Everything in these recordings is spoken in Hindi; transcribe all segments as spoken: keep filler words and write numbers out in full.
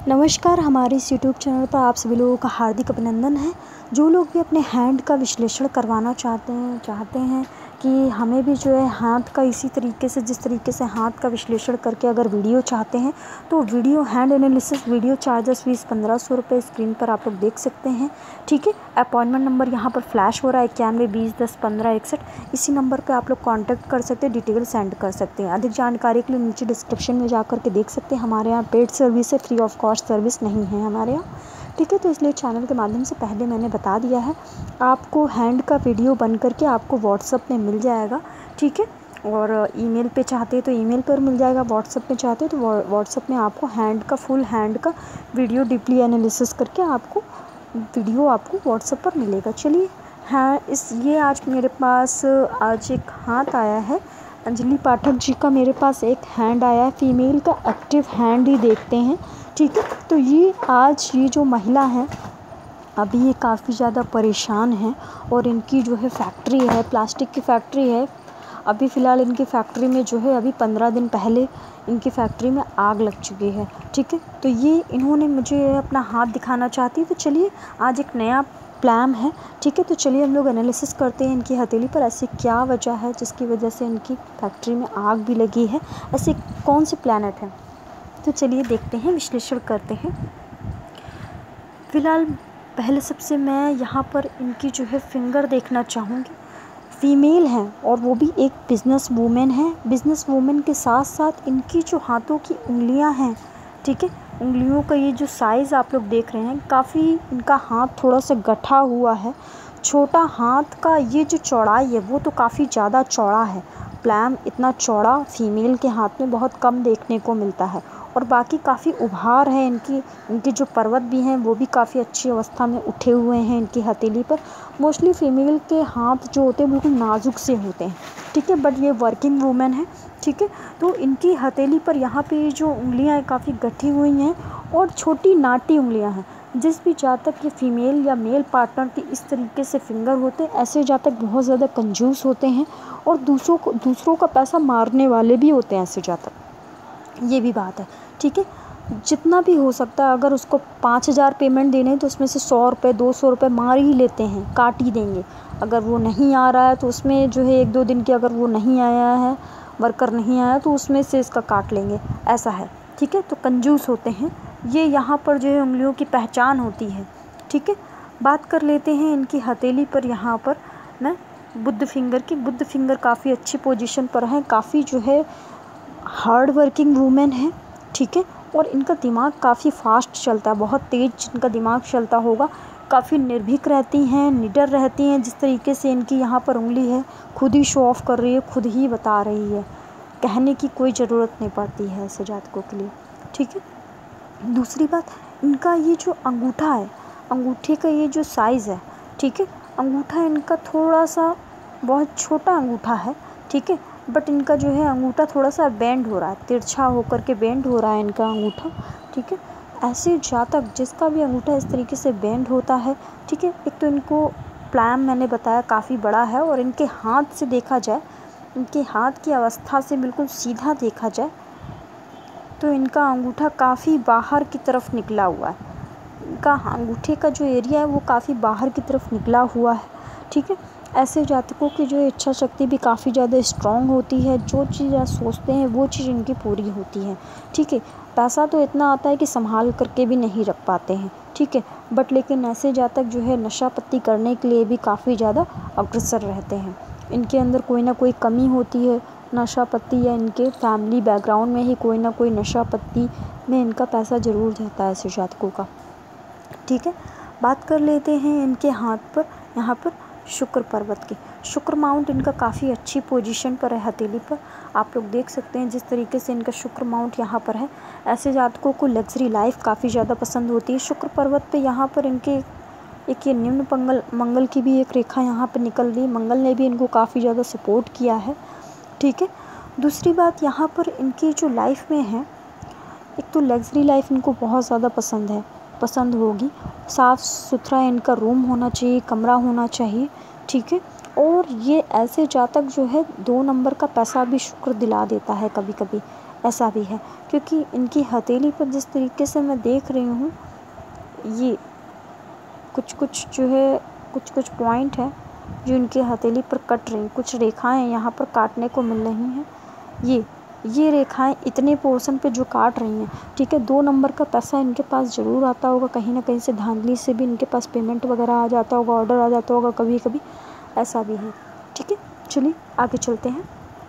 नमस्कार, हमारे इस यूट्यूब चैनल पर आप सभी लोगों का हार्दिक अभिनंदन है। जो लोग भी अपने हैंड का विश्लेषण करवाना चाहते हैं चाहते हैं कि हमें भी जो है हाथ का इसी तरीके से जिस तरीके से हाथ का विश्लेषण करके अगर वीडियो चाहते हैं तो video hand analysis video charges fees पंद्रह सौ रुपये स्क्रीन पर आप लोग देख सकते हैं। ठीक है, अपॉइंटमेंट नंबर यहाँ पर फ्लैश हो रहा है इक्यानवे बीस दस पंद्रह इकसठ। इसी नंबर पर आप लोग कॉन्टैक्ट कर सकते हैं, डिटेल सेंड कर सकते हैं। अधिक जानकारी के लिए नीचे डिस्क्रिप्शन में जा करके देख सकते हैं। हमारे यहाँ पेड सर्विस है, फ्री ऑफ कॉस्ट सर्विस नहीं है हमारे यहाँ। ठीक है, तो इसलिए चैनल के माध्यम से पहले मैंने बता दिया है, आपको हैंड का वीडियो बन करके आपको व्हाट्सअप में मिल जाएगा। ठीक है, और ईमेल पे चाहते हैं तो ईमेल पर मिल जाएगा, व्हाट्सअप में चाहते हैं तो व्हाट्सअप में आपको हैंड का फुल हैंड का वीडियो डीपली एनालिसिस करके आपको वीडियो आपको व्हाट्सअप पर मिलेगा। चलिए, हाँ, इस ये आज मेरे पास आज एक हाथ आया है अंजलि पाठक जी का, मेरे पास एक हैंड आया है फीमेल का, एक्टिव हैंड ही देखते हैं। ठीक है, तो ये आज ये जो महिला है अभी ये काफ़ी ज़्यादा परेशान है और इनकी जो है फैक्ट्री है, प्लास्टिक की फैक्ट्री है। अभी फ़िलहाल इनकी फैक्ट्री में जो है अभी पंद्रह दिन पहले इनकी फैक्ट्री में आग लग चुकी है। ठीक है, तो ये इन्होंने मुझे अपना हाथ दिखाना चाहती है। तो चलिए, आज एक नया प्लान है। ठीक है, तो चलिए हम लोग एनालिसिस करते हैं इनकी हथेली पर ऐसी क्या वजह है जिसकी वजह से इनकी फैक्ट्री में आग भी लगी है, ऐसे कौन से प्लैनेट हैं। तो चलिए देखते हैं, विश्लेषण करते हैं। फ़िलहाल पहले सबसे मैं यहाँ पर इनकी जो है फिंगर देखना चाहूँगी। फीमेल हैं और वो भी एक बिज़नेस वूमेन है। बिज़नेस वूमेन के साथ साथ इनकी जो हाथों की उंगलियाँ हैं, ठीक है, उंगलियों का ये जो साइज़ आप लोग देख रहे हैं, काफ़ी इनका हाथ थोड़ा सा गठा हुआ है। छोटा हाथ का ये जो चौड़ाई है वो तो काफ़ी ज़्यादा चौड़ा है। प्लैम इतना चौड़ा फीमेल के हाथ में बहुत कम देखने को मिलता है। और बाकी काफ़ी उभार है इनकी इनके जो पर्वत भी हैं वो भी काफ़ी अच्छी अवस्था में उठे हुए हैं इनकी हथेली पर। मोस्टली फीमेल के हाथ जो होते हैं बिल्कुल नाजुक से होते हैं। ठीक है, बट ये वर्किंग वूमेन है। ठीक है, तो इनकी हथेली पर यहाँ पे जो उंगलियाँ हैं काफ़ी गठी हुई हैं और छोटी नाटी उंगलियाँ हैं। जिस भी जातक ये फीमेल या मेल पार्टनर की इस तरीके से फिंगर होते हैं, ऐसे जातक बहुत ज़्यादा कंजूस होते हैं और दूसरों को दूसरों का पैसा मारने वाले भी होते हैं ऐसे जातक, ये भी बात है। ठीक है, जितना भी हो सकता है अगर उसको पाँच हज़ार पेमेंट देने हैं तो उसमें से सौ रुपये दो सौ रुपये मार ही लेते हैं, काट ही देंगे। अगर वो नहीं आ रहा है तो उसमें जो है एक दो दिन के अगर वो नहीं आया है, वर्कर नहीं आया तो उसमें से इसका काट लेंगे, ऐसा है। ठीक है, तो कंजूस होते हैं ये, यहाँ पर जो है उंगलियों की पहचान होती है। ठीक है, बात कर लेते हैं इनकी हथेली पर। यहाँ पर मैं बुद्ध फिंगर की बुद्ध फिंगर काफ़ी अच्छी पोजीशन पर है, काफ़ी जो है हार्ड वर्किंग वूमेन है। ठीक है, और इनका दिमाग काफ़ी फास्ट चलता है, बहुत तेज़ इनका दिमाग चलता होगा। काफ़ी निर्भीक रहती हैं, निडर रहती हैं। जिस तरीके से इनकी यहाँ पर उंगली है खुद ही शो ऑफ कर रही है, खुद ही बता रही है, कहने की कोई ज़रूरत नहीं पड़ती है ऐसे जातकों के लिए। ठीक है, दूसरी बात, इनका ये जो अंगूठा है, अंगूठे का ये जो साइज़ है, ठीक है, अंगूठा इनका थोड़ा सा बहुत छोटा अंगूठा है। ठीक है, बट इनका जो है अंगूठा थोड़ा सा बेंड हो रहा है, तिरछा होकर के बेंड हो रहा है इनका अंगूठा। ठीक है, ऐसे जातक जिसका भी अंगूठा इस तरीके से बेंड होता है, ठीक है, एक तो इनको प्लैम मैंने बताया काफ़ी बड़ा है और इनके हाथ से देखा जाए, इनके हाथ की अवस्था से बिल्कुल सीधा देखा जाए तो इनका अंगूठा काफ़ी बाहर की तरफ निकला हुआ है। इनका अंगूठे का जो एरिया है वो काफ़ी बाहर की तरफ निकला हुआ है। ठीक है, ऐसे जातकों की जो इच्छा शक्ति भी काफ़ी ज़्यादा स्ट्रॉन्ग होती है, जो चीज़ आप सोचते हैं वो चीज़ इनकी पूरी होती है। ठीक है, पैसा तो इतना आता है कि संभाल करके भी नहीं रख पाते हैं। ठीक है, बट लेकिन ऐसे जातक जो है नशा पत्ती करने के लिए भी काफ़ी ज़्यादा अग्रसर रहते हैं। इनके अंदर कोई ना कोई कमी होती है, नशा पत्ती या इनके फैमिली बैकग्राउंड में ही कोई ना कोई नशा पत्ती में इनका पैसा ज़रूर रहता है ऐसे जातकों का। ठीक है, बात कर लेते हैं इनके हाथ पर, यहाँ पर शुक्र पर्वत की। शुक्र माउंट इनका काफ़ी अच्छी पोजीशन पर है हथेली पर, आप लोग देख सकते हैं जिस तरीके से इनका शुक्र माउंट यहाँ पर है। ऐसे जातकों को लग्जरी लाइफ काफ़ी ज़्यादा पसंद होती है। शुक्र पर्वत पे यहाँ पर इनके एक ये निम्न मंगल मंगल की भी एक रेखा यहाँ पर निकल रही, मंगल ने भी इनको काफ़ी ज़्यादा सपोर्ट किया है। ठीक है, दूसरी बात यहाँ पर इनकी जो लाइफ में है, एक तो लग्जरी लाइफ इनको बहुत ज़्यादा पसंद है, पसंद होगी। साफ़ सुथरा इनका रूम होना चाहिए, कमरा होना चाहिए। ठीक है, और ये ऐसे जातक जो है दो नंबर का पैसा भी शुक्र दिला देता है कभी कभी। ऐसा भी है, क्योंकि इनकी हथेली पर जिस तरीके से मैं देख रही हूँ, ये कुछ कुछ जो है कुछ कुछ पॉइंट है जो इनकी हथेली पर कट रही, कुछ रेखाएं यहाँ पर काटने को मिल रही हैं। ये ये रेखाएं इतने पोर्शन पे जो काट रही हैं, ठीक है। दो नंबर का पैसा इनके पास ज़रूर आता होगा, कहीं ना कहीं से धांधली से भी इनके पास पेमेंट वगैरह आ जाता होगा, ऑर्डर आ जाता होगा कभी कभी, ऐसा भी है, ठीक है। चलिए आगे चलते हैं,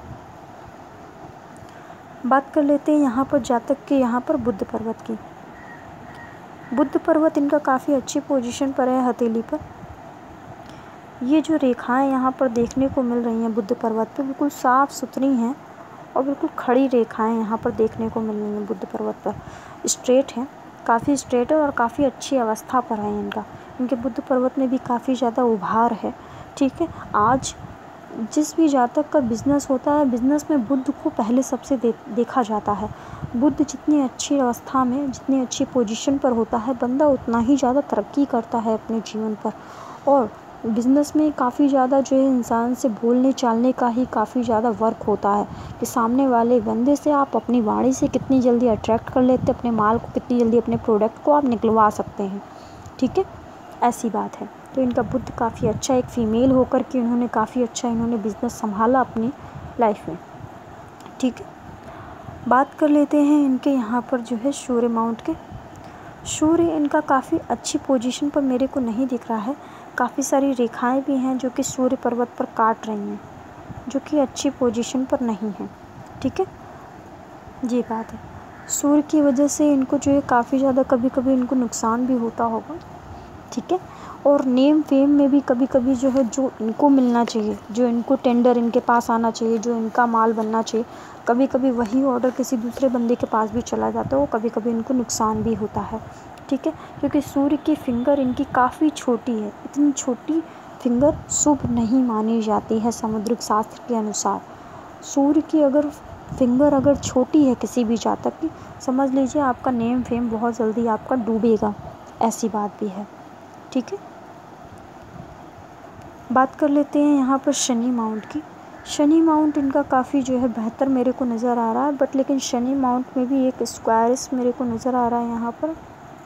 बात कर लेते हैं यहाँ पर जातक के यहाँ पर बुध पर्वत की। बुध पर्वत इनका काफ़ी अच्छी पोजीशन पर है हथेली पर। ये जो रेखाएं यहाँ पर देखने को मिल रही हैं बुध पर्वत पे, बिल्कुल साफ़ सुथरी हैं और बिल्कुल खड़ी रेखाएं यहाँ पर देखने को मिल रही हैं बुध पर्वत पर। स्ट्रेट है, काफ़ी स्ट्रेट है और काफ़ी अच्छी अवस्था पर है इनका। इनके बुध पर्वत में भी काफ़ी ज़्यादा उभार है, ठीक है। आज जिस भी जातक का बिज़नेस होता है, बिज़नेस में बुध को पहले सबसे दे, देखा जाता है। बुध जितनी अच्छी अवस्था में, जितनी अच्छी पोजीशन पर होता है, बंदा उतना ही ज़्यादा तरक्की करता है अपने जीवन पर। और बिज़नेस में काफ़ी ज़्यादा जो है इंसान से बोलने चालने का ही काफ़ी ज़्यादा वर्क होता है कि सामने वाले बंदे से आप अपनी वाणी से कितनी जल्दी अट्रैक्ट कर लेते, अपने माल को कितनी जल्दी, अपने प्रोडक्ट को आप निकलवा सकते हैं, ठीक है। ऐसी बात है। तो इनका बुद्ध काफ़ी अच्छा, एक फ़ीमेल होकर के इन्होंने काफ़ी अच्छा इन्होंने बिज़नेस संभाला अपनी लाइफ में, ठीक है। बात कर लेते हैं इनके यहाँ पर जो है सूर्य माउंट के। सूर्य इनका काफ़ी अच्छी पोजीशन पर मेरे को नहीं दिख रहा है, काफ़ी सारी रेखाएं भी हैं जो कि सूर्य पर्वत पर काट रही हैं, जो कि अच्छी पोजीशन पर नहीं है, ठीक है। ये बात है, सूर्य की वजह से इनको जो है काफ़ी ज़्यादा कभी कभी इनको नुकसान भी होता होगा, ठीक है। और नेम फेम में भी कभी कभी जो है जो इनको मिलना चाहिए, जो इनको टेंडर इनके पास आना चाहिए, जो इनका माल बनना चाहिए, कभी कभी वही ऑर्डर किसी दूसरे बंदे के पास भी चला जाता है, वो कभी कभी इनको नुकसान भी होता है, ठीक है। क्योंकि सूर्य की फिंगर इनकी काफ़ी छोटी है, इतनी छोटी फिंगर शुभ नहीं मानी जाती है समुद्रिक शास्त्र के अनुसार। सूर्य की अगर फिंगर अगर छोटी है किसी भी जातक की, समझ लीजिए आपका नेम फेम बहुत जल्दी आपका डूबेगा, ऐसी बात भी है, ठीक है। बात कर लेते हैं यहाँ पर शनि माउंट की। शनि माउंट इनका काफ़ी जो है बेहतर मेरे को नज़र आ रहा है, बट लेकिन शनि माउंट में भी एक स्क्वायर्स मेरे को नज़र आ रहा है। यहाँ पर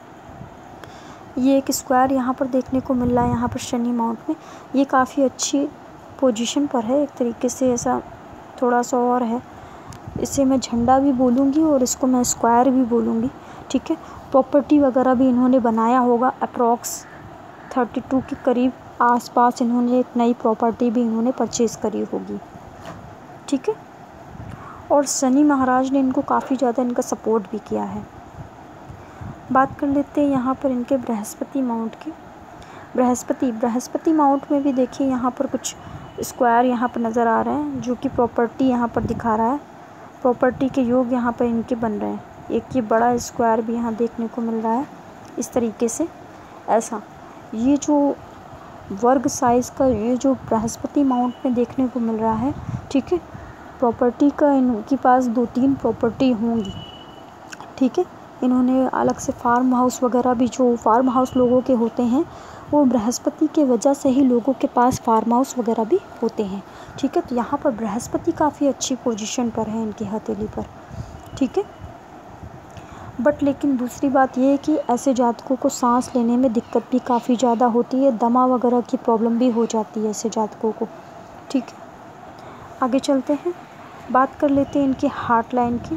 ये एक स्क्वायर यहाँ पर देखने को मिल रहा है यहाँ पर शनि माउंट में। ये काफ़ी अच्छी पोजीशन पर है, एक तरीके से ऐसा थोड़ा सा और है, इसे मैं झंडा भी बोलूँगी और इसको मैं स्क्वायर भी बोलूँगी, ठीक है। प्रॉपर्टी वगैरह भी इन्होंने बनाया होगा, अप्रॉक्स थर्टी टू के करीब आसपास इन्होंने एक नई प्रॉपर्टी भी इन्होंने परचेज़ करी होगी, ठीक है। और शनि महाराज ने इनको काफ़ी ज़्यादा इनका सपोर्ट भी किया है। बात कर लेते हैं यहाँ पर इनके बृहस्पति माउंट की। बृहस्पति बृहस्पति माउंट में भी देखिए यहाँ पर कुछ स्क्वायर यहाँ पर नज़र आ रहे हैं, जो कि प्रॉपर्टी यहाँ पर दिखा रहा है, प्रॉपर्टी के योग यहाँ पर इनके बन रहे हैं। एक ये बड़ा स्क्वायर भी यहाँ देखने को मिल रहा है इस तरीके से, ऐसा ये जो वर्ग साइज़ का ये जो बृहस्पति माउंट में देखने को मिल रहा है, ठीक है। प्रॉपर्टी का इनके पास दो तीन प्रॉपर्टी होंगी, ठीक है। इन्होंने अलग से फार्म हाउस वगैरह भी, जो फार्म हाउस लोगों के होते हैं, वो बृहस्पति के वजह से ही लोगों के पास फार्म हाउस वगैरह भी होते हैं, ठीक है। तो यहाँ पर बृहस्पति काफ़ी अच्छी पोजीशन पर है इनकी हथेली पर, ठीक है। बट लेकिन दूसरी बात ये है कि ऐसे जातकों को सांस लेने में दिक्कत भी काफ़ी ज़्यादा होती है, दमा वगैरह की प्रॉब्लम भी हो जाती है ऐसे जातकों को, ठीक है। आगे चलते हैं, बात कर लेते हैं इनकी हार्ट लाइन की।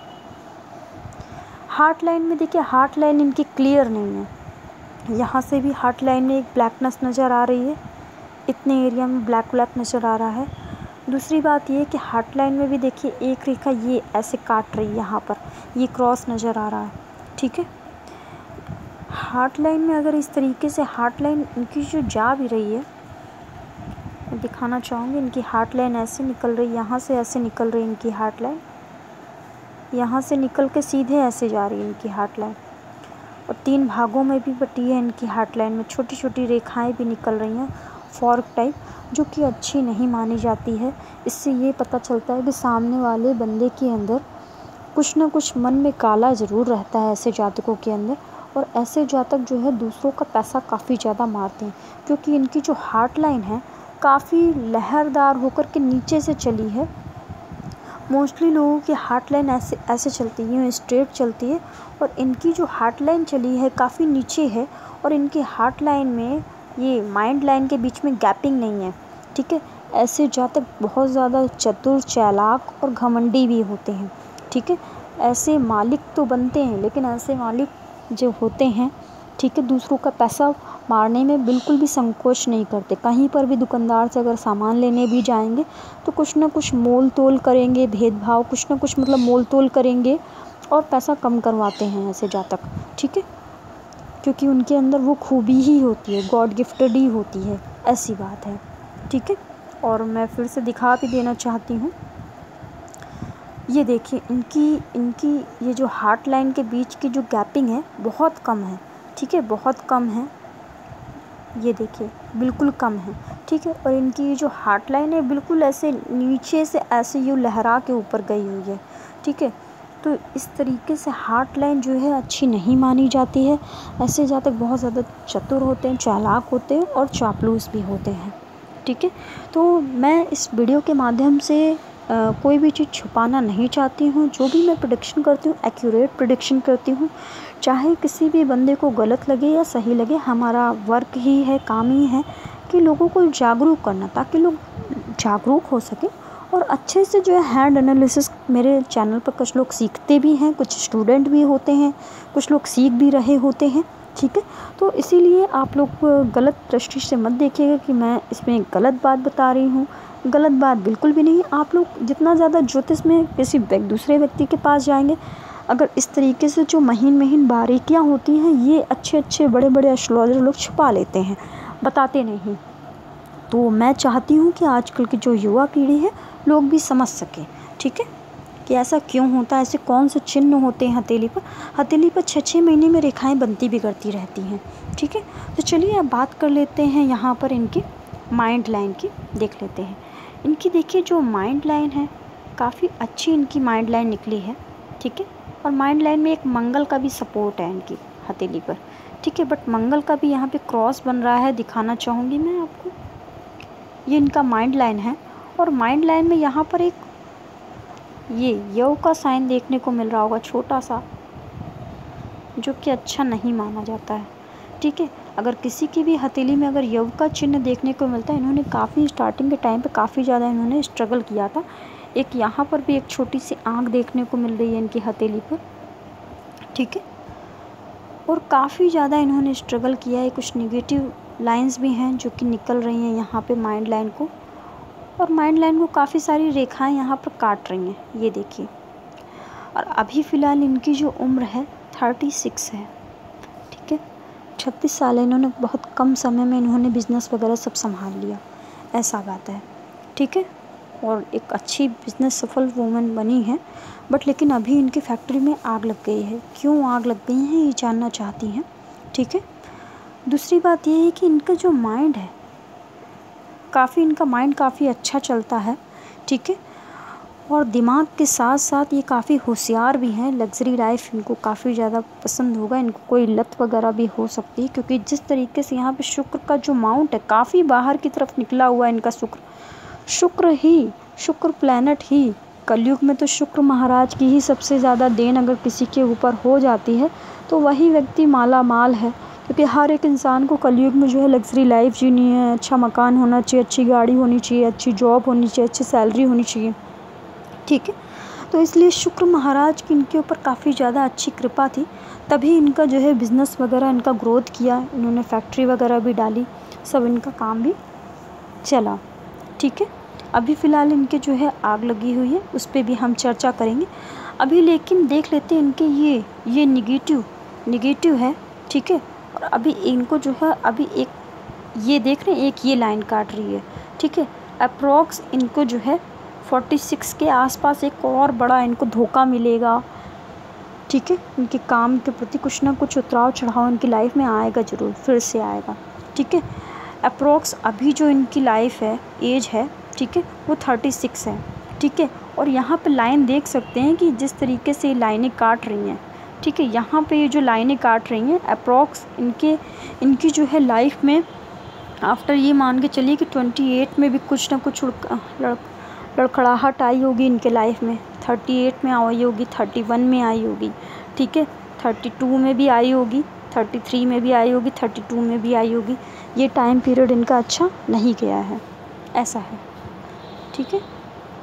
हार्ट लाइन में देखिए, हार्ट लाइन इनकी क्लियर नहीं है, यहाँ से भी हार्ट लाइन में एक ब्लैकनेस नज़र आ रही है, इतने एरिया में ब्लैक ब्लैक नज़र आ रहा है। दूसरी बात ये कि हार्ट लाइन में भी देखिए एक रेखा ये ऐसे काट रही है, यहाँ पर ये क्रॉस नज़र आ रहा है, ठीक है। हार्ट लाइन में अगर इस तरीके से हार्ट लाइन इनकी जो जा भी रही है, मैं दिखाना चाहूँगी, इनकी हार्ट लाइन ऐसे निकल रही है, यहाँ से ऐसे निकल रही है इनकी हार्ट लाइन, यहाँ से निकल के सीधे ऐसे जा रही है इनकी हार्ट लाइन, और तीन भागों में भी बटी है इनकी हार्ट लाइन में, छोटी छोटी रेखाएं भी निकल रही हैं फॉर्क टाइप, जो कि अच्छी नहीं मानी जाती है। इससे ये पता चलता है कि सामने वाले बंदे के अंदर कुछ ना कुछ मन में काला ज़रूर रहता है ऐसे जातकों के अंदर, और ऐसे जातक जो है दूसरों का पैसा काफ़ी ज़्यादा मारते हैं, क्योंकि इनकी जो हार्ट लाइन है काफ़ी लहरदार होकर के नीचे से चली है, मोस्टली लोगों की हार्ट लाइन ऐसे ऐसे चलती है, स्ट्रेट चलती है, और इनकी जो हार्ट लाइन चली है काफ़ी नीचे है, और इनकी हार्ट लाइन में ये माइंड लाइन के बीच में गैपिंग नहीं है। ठीक है, ऐसे जातक बहुत ज़्यादा चतुर, चालाक और घमंडी भी होते हैं। ठीक है, ऐसे मालिक तो बनते हैं, लेकिन ऐसे मालिक जो होते हैं, ठीक है, दूसरों का पैसा मारने में बिल्कुल भी संकोच नहीं करते। कहीं पर भी दुकानदार से अगर सामान लेने भी जाएंगे तो कुछ ना कुछ मोल तोल करेंगे, भेदभाव कुछ ना कुछ मतलब मोल तोल करेंगे और पैसा कम करवाते हैं ऐसे जातक। ठीक है, क्योंकि उनके अंदर वो खूबी ही होती है, गॉड गिफ्टेड ही होती है, ऐसी बात है। ठीक है, और मैं फिर से दिखा भी देना चाहती हूँ, ये देखिए इनकी इनकी ये जो हार्ट लाइन के बीच की जो गैपिंग है बहुत कम है। ठीक है, बहुत कम है, ये देखिए बिल्कुल कम है। ठीक है, और इनकी जो हार्ट लाइन है बिल्कुल ऐसे नीचे से ऐसे यूँ लहरा के ऊपर गई हुई है। ठीक है, तो इस तरीके से हार्ट लाइन जो है अच्छी नहीं मानी जाती है। ऐसे जातक बहुत ज़्यादा चतुर होते हैं, चालाक होते हैं और चापलूस भी होते हैं। ठीक है, तो मैं इस वीडियो के माध्यम से आ, कोई भी चीज़ छुपाना नहीं चाहती हूँ। जो भी मैं प्रेडिक्शन करती हूँ एक्यूरेट प्रेडिक्शन करती हूँ, चाहे किसी भी बंदे को गलत लगे या सही लगे। हमारा वर्क ही है, काम ही है कि लोगों को जागरूक करना, ताकि लोग जागरूक हो सके और अच्छे से जो है हैंड एनालिसिस मेरे चैनल पर कुछ लोग सीखते भी हैं, कुछ स्टूडेंट भी होते हैं, कुछ लोग सीख भी रहे होते हैं। ठीक है, तो इसीलिए आप लोग गलत दृष्टि से मत देखिएगा कि मैं इसमें गलत बात बता रही हूँ। गलत बात बिल्कुल भी नहीं। आप लोग जितना ज़्यादा ज्योतिष में किसी दूसरे व्यक्ति के पास जाएंगे, अगर इस तरीके से जो महीन महीन बारीकियाँ होती हैं, ये अच्छे अच्छे बड़े बड़े एस्ट्रोलॉजर लोग छुपा लेते हैं, बताते नहीं। तो मैं चाहती हूँ कि आजकल की जो युवा पीढ़ी है लोग भी समझ सकें। ठीक है, कि ऐसा क्यों होता है, ऐसे कौन से चिन्ह होते हैं हथेली पर। हथेली पर छः छः महीने में रेखाएं बनती बिगड़ती रहती हैं। ठीक है, तो चलिए अब बात कर लेते हैं यहाँ पर इनकी माइंड लाइन की, देख लेते हैं। इनकी देखिए जो माइंड लाइन है काफ़ी अच्छी इनकी माइंड लाइन निकली है। ठीक है, और माइंड लाइन में एक मंगल का भी सपोर्ट है इनकी हथेली पर। ठीक है, बट मंगल का भी यहाँ पे क्रॉस बन रहा है, दिखाना चाहूँगी मैं आपको। ये इनका माइंड लाइन है, और माइंड लाइन में यहाँ पर एक ये यव का साइन देखने को मिल रहा होगा, छोटा सा, जो कि अच्छा नहीं माना जाता है। ठीक है, अगर किसी की भी हथेली में अगर यव का चिन्ह देखने को मिलता है, इन्होंने काफ़ी स्टार्टिंग के टाइम पे काफ़ी ज़्यादा इन्होंने स्ट्रगल किया था। एक यहाँ पर भी एक छोटी सी आँख देखने को मिल रही है इनकी हथेली पर। ठीक है, और काफ़ी ज़्यादा इन्होंने स्ट्रगल किया है। कुछ निगेटिव लाइंस भी हैं जो कि निकल रही हैं यहाँ पे माइंड लाइन को, और माइंड लाइन को काफ़ी सारी रेखाएं यहाँ पर काट रही हैं, ये देखिए। और अभी फ़िलहाल इनकी जो उम्र है थर्टी सिक्स है। ठीक है, छत्तीस साल है। इन्होंने बहुत कम समय में इन्होंने बिज़नेस वगैरह सब संभाल लिया, ऐसा बात है। ठीक है, और एक अच्छी बिज़नेस सफल वूमेन बनी है। बट लेकिन अभी इनकी फैक्ट्री में आग लग गई है। क्यों आग लग गई है ये जानना चाहती हैं। ठीक है, दूसरी बात ये है कि इनका जो माइंड है काफ़ी इनका माइंड काफ़ी अच्छा चलता है। ठीक है, और दिमाग के साथ साथ ये काफ़ी होशियार भी हैं। लग्जरी लाइफ इनको काफ़ी ज़्यादा पसंद होगा। इनको कोई लत वगैरह भी हो सकती है, क्योंकि जिस तरीके से यहाँ पे शुक्र का जो माउंट है काफ़ी बाहर की तरफ निकला हुआ है इनका शुक्र। शुक्र ही शुक्र प्लैनेट ही कलयुग में तो शुक्र महाराज की ही सबसे ज़्यादा देन अगर किसी के ऊपर हो जाती है तो वही व्यक्ति माला माल है। क्योंकि हर एक इंसान को कलयुग में जो है लग्जरी लाइफ जीनी है, अच्छा मकान होना चाहिए, अच्छी गाड़ी होनी चाहिए, अच्छी जॉब होनी चाहिए, अच्छी सैलरी होनी चाहिए। ठीक है, तो इसलिए शुक्र महाराज की इनके ऊपर काफ़ी ज़्यादा अच्छी कृपा थी, तभी इनका जो है बिज़नेस वगैरह इनका ग्रोथ किया। इन्होंने फैक्ट्री वगैरह भी डाली, सब इनका काम भी चला। ठीक है, अभी फ़िलहाल इनके जो है आग लगी हुई है, उस पर भी हम चर्चा करेंगे अभी। लेकिन देख लेते हैं इनके ये ये निगेटिव निगेटिव है। ठीक है, और अभी इनको जो है अभी एक ये देख रहे हैं, एक ये लाइन काट रही है। ठीक है, अप्रॉक्स इनको जो है छियालीस के आसपास एक और बड़ा इनको धोखा मिलेगा। ठीक है, इनके काम के प्रति कुछ ना कुछ उतराव चढ़ाव इनकी लाइफ में आएगा, ज़रूर फिर से आएगा। ठीक है, अप्रॉक्स अभी जो इनकी लाइफ है, एज है, ठीक है, वो छत्तीस है। ठीक है, और यहाँ पे लाइन देख सकते हैं कि जिस तरीके से ये लाइनें काट रही हैं। ठीक है, यहाँ पे ये जो लाइनें काट रही हैं अप्रॉक्स इनके इनकी जो है लाइफ में आफ्टर ये मान के चलिए कि अट्ठाईस में भी कुछ ना कुछ लड़ लड़खड़ाहट आई होगी इनके लाइफ में, थर्टी एट में आई होगी, थर्टी वन में आई होगी, ठीक है, थर्टी टू में भी आई होगी, थर्टी थ्री में भी आई होगी, थर्टी टू में भी आई होगी। ये टाइम पीरियड इनका अच्छा नहीं गया है, ऐसा है, ठीक है।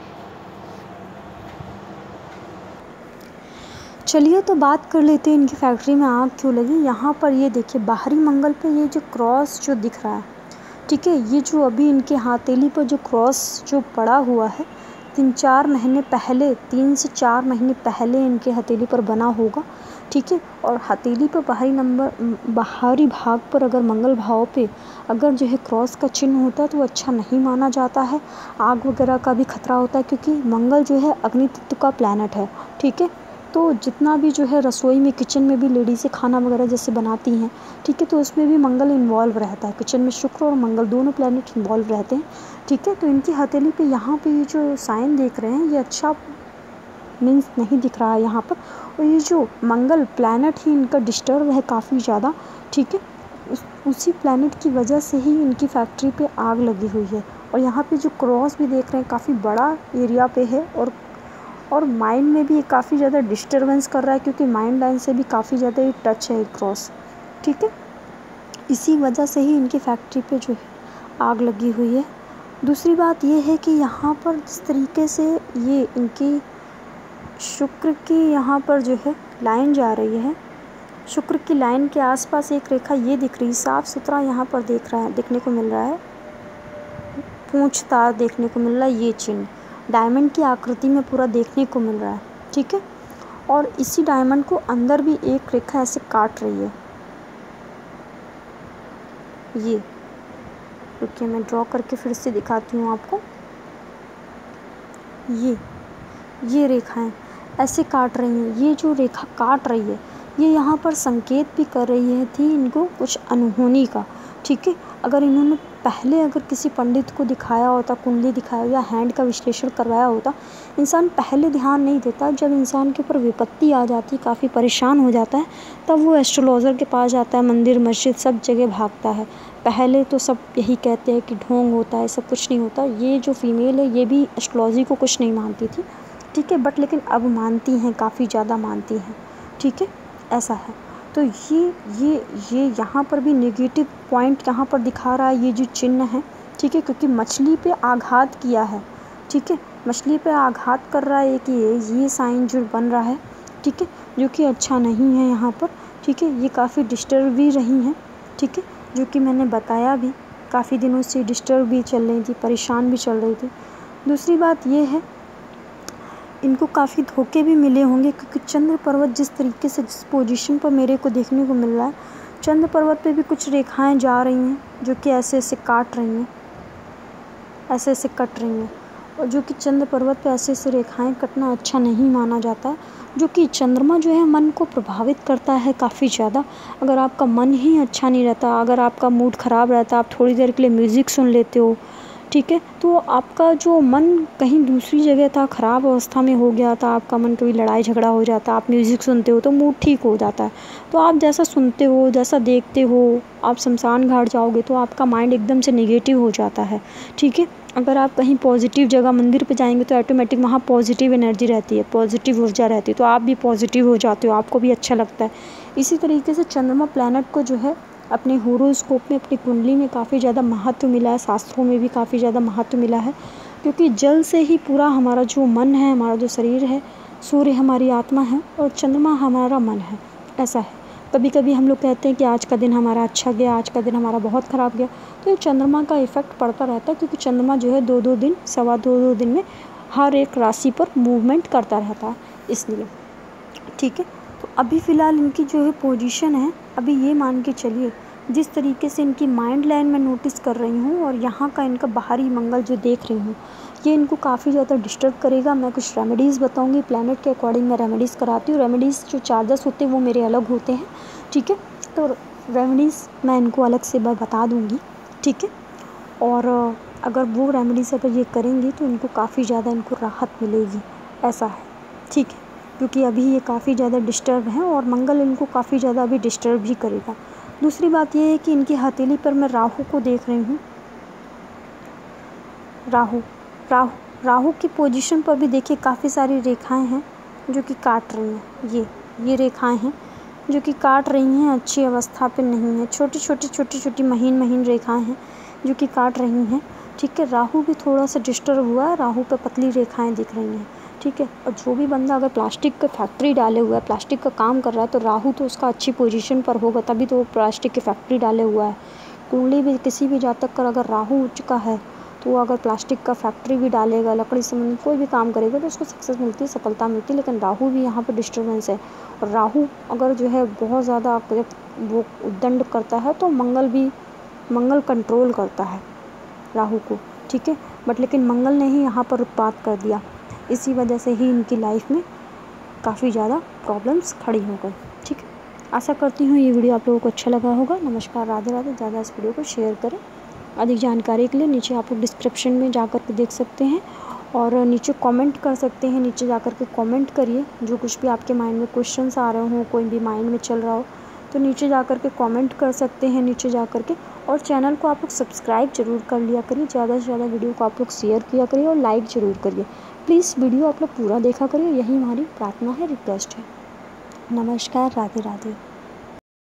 चलिए तो बात कर लेते हैं इनकी फैक्ट्री में आग क्यों लगी। यहाँ पर ये देखिए बाहरी मंगल पे ये जो क्रॉस जो दिख रहा है, ठीक है, ये जो अभी इनके हथेली पर जो क्रॉस जो पड़ा हुआ है, तीन चार महीने पहले, तीन से चार महीने पहले इनके हथेली पर बना होगा, ठीक है। और हथेली पर बाहरी नंबर बाहरी भाग पर अगर मंगल भाव पे अगर जो है क्रॉस का चिन्ह होता है तो वो अच्छा नहीं माना जाता है, आग वगैरह का भी खतरा होता है, क्योंकि मंगल जो है अग्नि तत्व का प्लैनेट है, ठीक है। तो जितना भी जो है रसोई में, किचन में भी लेडीज़ें खाना वगैरह जैसे बनाती हैं, ठीक है, तो उसमें भी मंगल इन्वॉल्व रहता है। किचन में शुक्र और मंगल दोनों प्लैनेट इन्वॉल्व रहते हैं, ठीक है। तो इनकी हथेली पे यहाँ पे ये जो साइन देख रहे हैं ये अच्छा मीन्स नहीं दिख रहा है यहाँ पर, और ये जो मंगल प्लैनेट ही इनका डिस्टर्ब है काफ़ी ज़्यादा, ठीक है। उस उसी प्लैनेट की वजह से ही इनकी फैक्ट्री पे आग लगी हुई है। और यहाँ पे जो क्रॉस भी देख रहे हैं काफ़ी बड़ा एरिया पे है, और और माइंड में भी काफ़ी ज़्यादा डिस्टर्बेंस कर रहा है, क्योंकि माइंड लाइन से भी काफ़ी ज़्यादा ही टच है क्रॉस, ठीक है। इसी वजह से ही इनकी फैक्ट्री पे जो है आग लगी हुई है। दूसरी बात ये है कि यहाँ पर जिस तरीके से ये इनकी शुक्र की यहाँ पर जो है लाइन जा रही है, शुक्र की लाइन के आसपास एक रेखा ये दिख रही है, साफ़ सुथरा यहाँ पर देख रहा है देखने को मिल रहा है, पूंछ तार देखने को मिल रहा है, ये चिन्ह डायमंड की आकृति में पूरा देखने को मिल रहा है, ठीक है। और इसी डायमंड को अंदर भी एक रेखा ऐसे काट रही है, ये रुकिए मैं ड्रॉ करके फिर से दिखाती हूँ आपको। ये ये रेखाएं ऐसे काट रही हैं, ये जो रेखा काट रही है ये यहाँ पर संकेत भी कर रही है थी इनको कुछ अनहोनी का, ठीक है। अगर इन्होंने पहले अगर किसी पंडित को दिखाया होता, कुंडली दिखाया या हैंड का विश्लेषण करवाया होता, इंसान पहले ध्यान नहीं देता। जब इंसान के ऊपर विपत्ति आ जाती, काफ़ी परेशान हो जाता है, तब वो एस्ट्रोलॉजर के पास जाता है, मंदिर मस्जिद सब जगह भागता है। पहले तो सब यही कहते हैं कि ढोंग होता है, सब कुछ नहीं होता। ये जो फीमेल है ये भी एस्ट्रोलॉजी को कुछ नहीं मानती थी, ठीक है, बट लेकिन अब मानती हैं, काफ़ी ज़्यादा मानती हैं, ठीक है, ऐसा है। तो ये ये ये यहाँ पर भी नेगेटिव पॉइंट यहाँ पर दिखा रहा है, ये जो चिन्ह है, ठीक है, क्योंकि मछली पे आघात किया है, ठीक है, मछली पे आघात कर रहा है कि ये ये साइन जो बन रहा है, ठीक है, जो कि अच्छा नहीं है यहाँ पर, ठीक है। ये काफ़ी डिस्टर्ब भी रही हैं, ठीक है, जो कि मैंने बताया भी, काफ़ी दिनों से डिस्टर्ब भी चल रही थी, परेशान भी चल रही थी। दूसरी बात ये है इनको काफ़ी धोखे भी मिले होंगे, क्योंकि चंद्र पर्वत जिस तरीके से जिस पोजीशन पर मेरे को देखने को मिल रहा है, चंद्र पर्वत पे भी कुछ रेखाएं जा रही हैं जो कि ऐसे ऐसे काट रही हैं, ऐसे ऐसे कट रही हैं, और जो कि चंद्र पर्वत पे ऐसे ऐसे रेखाएं कटना अच्छा नहीं माना जाता है, जो कि चंद्रमा जो है मन को प्रभावित करता है काफ़ी ज़्यादा। अगर आपका मन ही अच्छा नहीं रहता, अगर आपका मूड ख़राब रहता, आप थोड़ी देर के लिए म्यूज़िक सुन लेते हो, ठीक है, तो आपका जो मन कहीं दूसरी जगह था, ख़राब अवस्था में हो गया था, आपका मन कोई लड़ाई झगड़ा हो जाता, आप म्यूज़िक सुनते हो तो मूड ठीक हो जाता है। तो आप जैसा सुनते हो, जैसा देखते हो, आप शमशान घाट जाओगे तो आपका माइंड एकदम से नेगेटिव हो जाता है, ठीक है। अगर आप कहीं पॉजिटिव जगह मंदिर पे जाएंगे तो ऑटोमेटिक वहाँ पॉजिटिव एनर्जी रहती है, पॉजिटिव ऊर्जा रहती है, तो आप भी पॉजिटिव हो जाते हो, आपको भी अच्छा लगता है। इसी तरीके से चंद्रमा प्लैनेट को जो है अपने होरोस्कोप में, अपनी कुंडली में काफ़ी ज़्यादा महत्व मिला है, शास्त्रों में भी काफ़ी ज़्यादा महत्व मिला है, क्योंकि जल से ही पूरा हमारा जो मन है, हमारा जो शरीर है, सूर्य हमारी आत्मा है और चंद्रमा हमारा मन है, ऐसा है। कभी कभी हम लोग कहते हैं कि आज का दिन हमारा अच्छा गया, आज का दिन हमारा बहुत ख़राब गया, तो ये चंद्रमा का इफ़ेक्ट पड़ता रहता है, क्योंकि चंद्रमा जो है दो दो दिन सवा दो दो दिन में हर एक राशि पर मूवमेंट करता रहता है, इसलिए, ठीक है। तो अभी फ़िलहाल इनकी जो है पोजीशन है, अभी ये मान के चलिए जिस तरीके से इनकी माइंड लाइन में नोटिस कर रही हूँ और यहाँ का इनका बाहरी मंगल जो देख रही हूँ, ये इनको काफ़ी ज़्यादा डिस्टर्ब करेगा। मैं कुछ रेमेडीज़ बताऊँगी, प्लैनेट के अकॉर्डिंग मैं रेमेडीज़ कराती हूँ। रेमेडीज़ जो चार्जेस होते हैं वो मेरे अलग होते हैं, ठीक है, तो रेमेडीज़ मैं इनको अलग से बता दूँगी, ठीक है। और अगर वो रेमेडीज़ अगर ये करेंगी तो इनको काफ़ी ज़्यादा इनको राहत मिलेगी, ऐसा है, ठीक है, क्योंकि अभी ये काफ़ी ज़्यादा डिस्टर्ब हैं और मंगल इनको काफ़ी ज़्यादा अभी डिस्टर्ब भी करेगा। दूसरी बात ये है कि इनकी हथेली पर मैं राहु को देख रही हूँ, राहु राहु राहु की पोजीशन पर भी देखिए काफ़ी सारी रेखाएं हैं जो कि काट रही हैं। ये ये रेखाएं हैं जो कि काट रही हैं, अच्छी अवस्था पे नहीं है। छोटी छोटी छोटी छोटी महीन महीन रेखाएं हैं जो कि काट रही हैं। ठीक है, राहु भी थोड़ा सा डिस्टर्ब हुआ है, राहु पे पतली रेखाएं दिख रही हैं। ठीक है, और जो भी बंदा अगर प्लास्टिक का फैक्ट्री डाले हुआ है, प्लास्टिक का काम कर रहा है, तो राहु तो उसका अच्छी पोजीशन पर होगा, तभी तो वो प्लास्टिक की फैक्ट्री डाले हुआ है। कुंडली भी किसी भी जातक का अगर राहु उच्च का है तो वो अगर प्लास्टिक का फैक्ट्री भी डालेगा, लकड़ी संबंधी कोई भी काम करेगा तो उसको सक्सेस मिलती है, सफलता मिलती है। लेकिन राहु भी यहाँ पर डिस्टर्बेंस है, और राहु अगर जो है बहुत ज़्यादा वो दंड करता है तो मंगल भी मंगल कंट्रोल करता है राहु को। ठीक है, बट लेकिन मंगल ने ही यहाँ पर उत्पात कर दिया, इसी वजह से ही इनकी लाइफ में काफ़ी ज़्यादा प्रॉब्लम्स खड़ी हो गई। ठीक है, आशा करती हूँ ये वीडियो आप लोगों को अच्छा लगा होगा। नमस्कार, राधे राधे। ज़्यादा इस वीडियो को शेयर करें। अधिक जानकारी के लिए नीचे आप लोग डिस्क्रिप्शन में जा कर के देख सकते हैं, और नीचे कमेंट कर सकते हैं। नीचे जा कर के कमेंट करिए, जो कुछ भी आपके माइंड में क्वेश्चंस आ रहे हों, कोई भी माइंड में चल रहा हो, तो नीचे जा कर के कमेंट कर सकते हैं नीचे जा कर के। और चैनल को आप लोग सब्सक्राइब जरूर कर लिया करिए। ज़्यादा से ज़्यादा वीडियो को आप लोग शेयर किया करिए और लाइक ज़रूर करिए। प्लीज़ वीडियो आप लोग पूरा देखा करिए, यही हमारी प्रार्थना है, रिक्वेस्ट है। नमस्कार, राधे राधे।